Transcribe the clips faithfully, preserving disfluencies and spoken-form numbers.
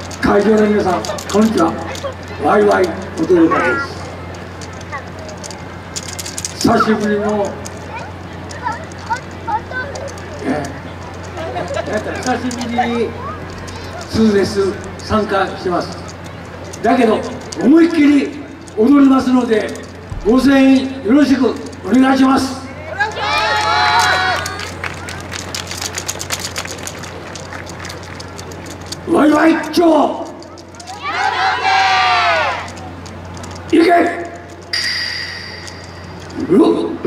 会場の皆さん、こんにちは。ワイワイ踊る場です。久しぶりの、えー、久しぶりにツーデス参加してます。だけど思いっきり踊りますので、ご声援よろしくお願いします。ワイワイ町いけうっ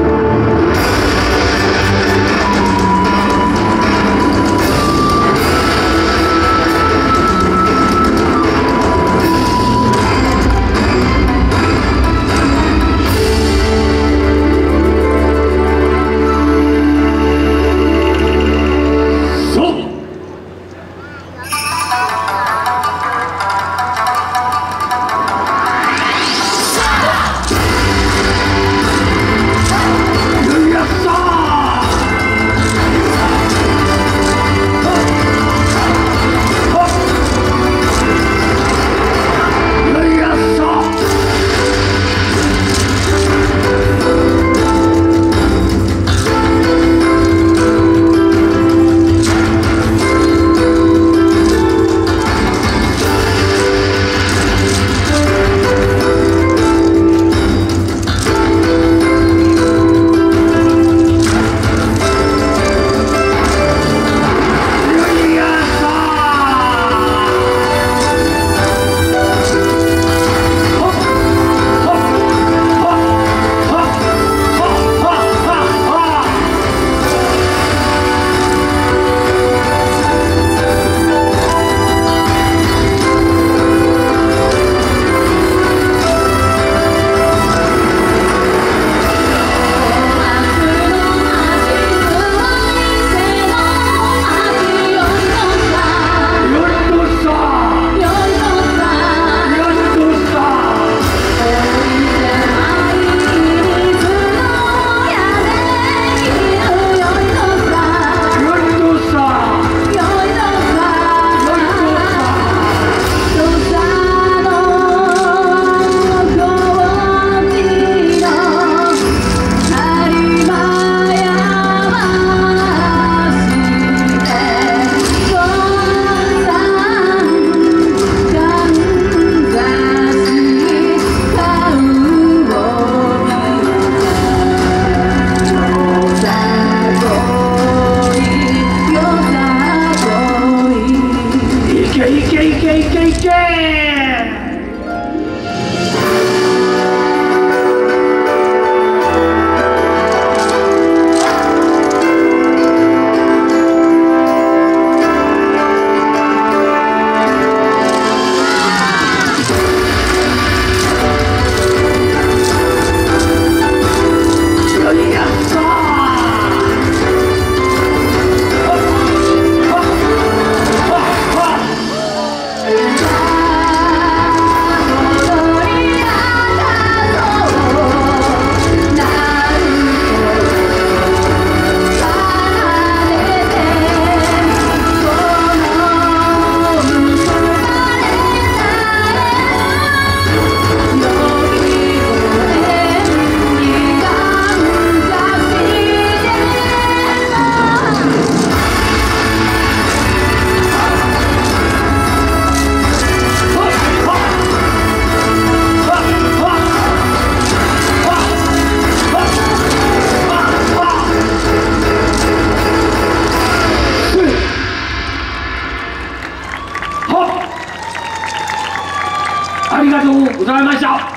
ありがとうございました。